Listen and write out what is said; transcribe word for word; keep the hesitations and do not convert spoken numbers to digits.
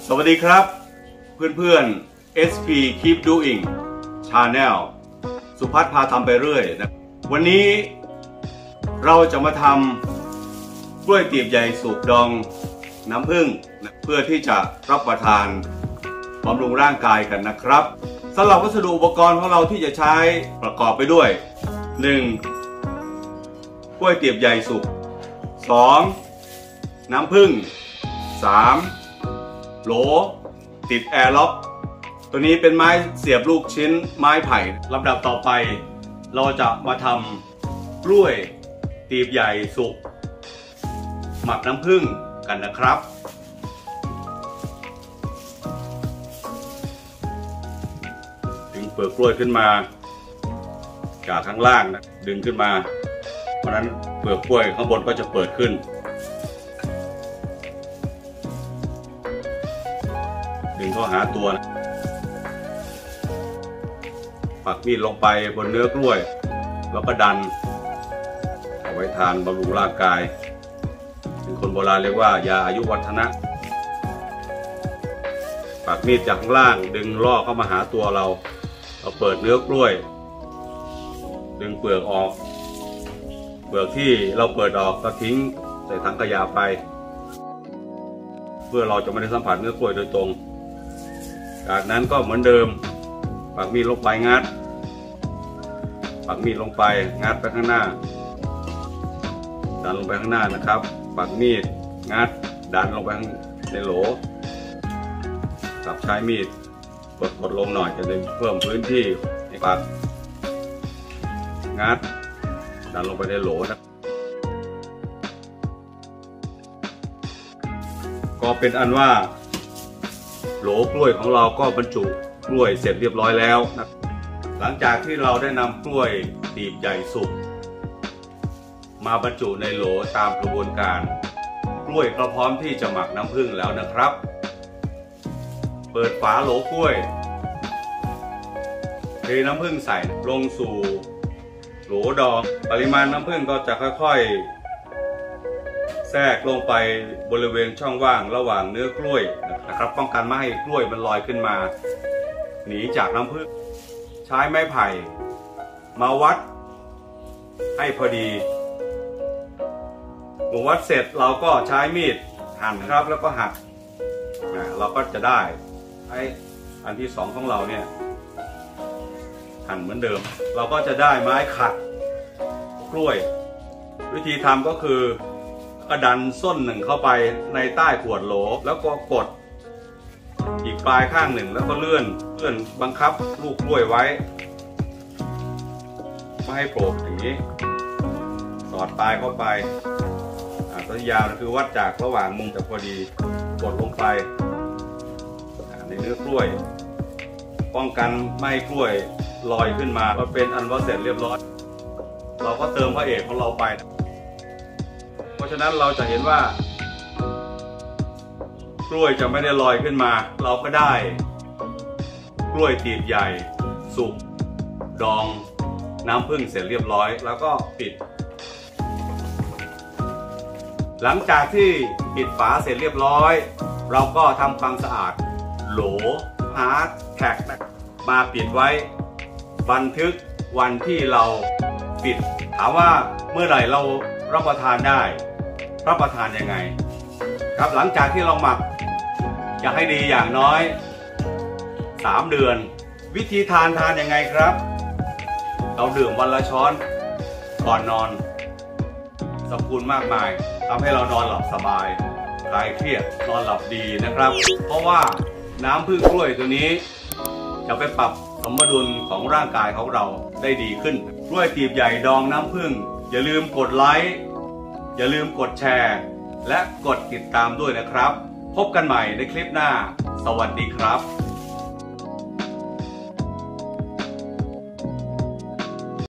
สวัสดีครับเพื่อนๆ เอส พี Keep Doing Channel สุพัฒน์พาทำไปเรื่อยนะวันนี้เราจะมาทำกล้วยตีบใหญ่สุกดองน้ำผึ้งนะเพื่อที่จะรับประทานบำรุงร่างกายกันนะครับสำหรับวัสดุอุปกรณ์ของเราที่จะใช้ประกอบไปด้วย หนึ่ง กล้วยตีบใหญ่สุก สอง น้ำผึ้ง สาม โหลติดแอร์ล็อกตัวนี้เป็นไม้เสียบลูกชิ้นไม้ไผ่ลำดับต่อไปเราจะมาทำกล้วยตีบใหญ่สุกหมักน้ำผึ้งกันนะครับดึงเปลือกกล้วยขึ้นมาจากข้างล่างนะดึงขึ้นมาเพราะนั้นเปลือกกล้วยข้างบนก็จะเปิดขึ้นดึงเข้าหาตัวนะปักมีดลงไปบนเนื้อกล้วยแล้วก็ดันเอาไว้ทานบำรุงร่างกายเป็นคนโบราณเรียกว่ายาอายุวัฒนะปักมีดจากข้างล่างดึงล่อเข้ามาหาตัวเราเราเปิดเนื้อกล้วยดึงเปลือกออกเปลือกที่เราเปิดออกก็ทิ้งใส่ถังขยะไปเพื่อเราจะไม่ได้สัมผัสเนื้อกล้วยโดยตรงจากนั้นก็เหมือนเดิมปักมีดลงไปงัดปักมีดลงไปงัดไปข้างหน้าดันลงไปข้างหน้านะครับปักมีดงัดดันลงไปในโหลกับใช้มีดกดกดลงหน่อยจะได้เพิ่มพื้นที่ให้ปักงัดดันลงไปในโหลนะก็เป็นอันว่าโหลกล้วยของเราก็บรรจุกล้วยเสร็จเรียบร้อยแล้วนะหลังจากที่เราได้นำกล้วยตีบใหญ่สุกมาบรรจุในโหลตามกระบวนการกล้วยก็พร้อมที่จะหมักน้ำผึ้งแล้วนะครับเปิดฝาโหลกล้วยเทน้ำผึ้งใส่ลงสู่โหลดองปริมาณน้ำผึ้งก็จะค่อยๆแทรกลงไปบริเวณช่องว่างระหว่างเนื้อกล้วยนะครับป้องกันไม่ให้กล้วยมันลอยขึ้นมาหนีจากน้ำผึ้งใช้ไม้ไผ่มาวัดให้พอดีเมื่อวัดเสร็จเราก็ใช้มีดหั่นครับแล้วก็หักเราก็จะได้ไอ้อันที่สองของเราเนี่ยหั่นเหมือนเดิมเราก็จะได้ไม้ขัดกล้วยวิธีทำก็คือกระดันส้นหนึ่งเข้าไปในใต้ขวดโหลแล้วก็กดอีกปลายข้างหนึ่งแล้วก็เลื่อนเลื่อนบังคับลูกกล้วยไว้ไม่ให้โผล่อย่างนี้สอดปลายเข้าไปตัวยาวคือวัดจากระหว่างมุมจะพอดีกดลงไปในเนื้อกล้วยป้องกันไม่ให้กล้วยลอยขึ้นมาก็เป็นอันว่าเสร็จเรียบร้อยเราก็เติมพระเอกของเราไปเพราะฉะนั้นเราจะเห็นว่ากล้วยจะไม่ได้ลอยขึ้นมาเราก็ได้กล้วยตีบใหญ่สุกดองน้ำผึ้งเสร็จเรียบร้อยแล้วก็ปิดหลังจากที่ปิดฝาเสร็จเรียบร้อยเราก็ทำความสะอาดโหลฮาร์ดแท็กมาปิดไว้บันทึกวันที่เราปิดถามว่าเมื่อไหร่เรารับประทานได้รับประทานยังไงครับหลังจากที่เราหมักอยากให้ดีอย่างน้อยสามเดือนวิธีทานทานยังไงครับเราดื่มวันละช้อนก่อนนอนสรรพคุณมากมายทำให้เรานอนหลับสบายคลายเครียดนอนหลับดีนะครับเพราะว่าน้ำผึ้งกล้วยตัวนี้จะไปปรับสมดุลของร่างกายของเราได้ดีขึ้นกล้วยตีบใหญ่ดองน้ำผึ้งอย่าลืมกดไลค์อย่าลืมกดแชร์และกดติดตามด้วยนะครับพบกันใหม่ในคลิปหน้าสวัสดีครับ